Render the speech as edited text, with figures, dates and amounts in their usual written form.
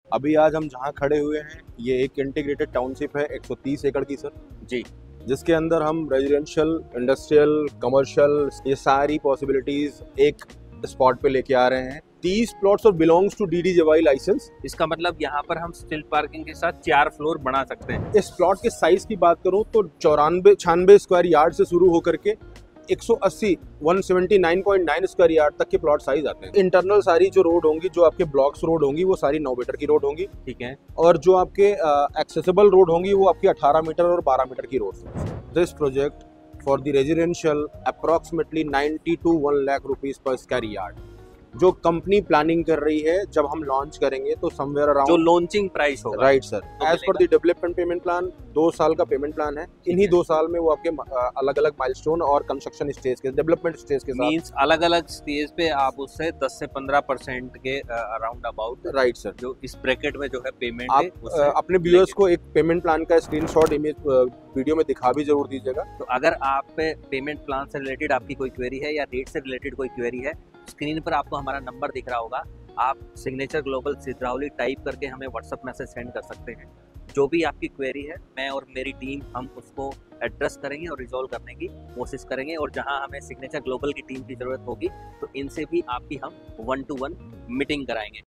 अभी आज हम जहाँ खड़े हुए हैं ये एक इंटीग्रेटेड टाउनशिप है 130 एकड़ की सर जी। जिसके अंदर हम रेजिडेंशियल, इंडस्ट्रियल, कमर्शियल ये सारी पॉसिबिलिटीज एक स्पॉट पे लेके आ रहे हैं। 30 प्लॉट्स और बिलोंग्स टू DDJY लाइसेंस। इसका मतलब यहाँ पर हम स्टिल पार्किंग के साथ 4 फ्लोर बना सकते हैं। इस प्लॉट के साइज की बात करूं तो 94-96 स्क्वायर यार्ड से शुरू होकर के 180 179.9 स्क्वायर यार्ड तक के प्लॉट साइज आते हैं। इंटरनल सारी जो रोड होंगी, जो आपके ब्लॉक्स रोड होंगी, वो सारी 9 मीटर की रोड होंगी। ठीक है। और जो आपके एक्सेसिबल रोड होंगी वो आपकी 18 मीटर और 12 मीटर की रोड होंगी। This project for the residential approximately 90 to 1 lakh rupees per square yard, जो कंपनी प्लानिंग कर रही है जब हम लॉन्च करेंगे तो समवेयर जो अराउंड लॉन्चिंग प्राइस होगा। Right sir. As per the development payment plan 2 साल का पेमेंट प्लान है। इन्हीं 2 साल में वो आपके अलग अलग माइलस्टोन और कंस्ट्रक्शन स्टेज के, डेवलपमेंट स्टेज के साथ मींस अलग अलग स्टेज पे आप उससे 10 से 15% के अराउंड अबाउट राइट सर जो इस ब्रैकेट में जो है पेमेंट आप है उससे अपने व्यूअर्स को एक पेमेंट प्लान का स्क्रीनशॉट इमेज वीडियो में दिखा भी जरूर दीजिएगा। तो अगर आप पे पेमेंट प्लान से रिलेटेड आपकी कोई क्वेरी है या रेट से रिलेटेड कोई क्वेरी है, स्क्रीन पर आपको हमारा नंबर दिख रहा होगा। आप सिग्नेचर ग्लोबल सिद्रावली टाइप करके हमें व्हाट्सएप मैसेज सेंड कर सकते हैं। जो भी आपकी क्वेरी है, मैं और मेरी टीम हम उसको एड्रेस करेंगे और रिजॉल्व करने की कोशिश करेंगे। और जहां हमें सिग्नेचर ग्लोबल की टीम की ज़रूरत होगी तो इनसे भी आपकी हम 1 to 1 मीटिंग कराएंगे।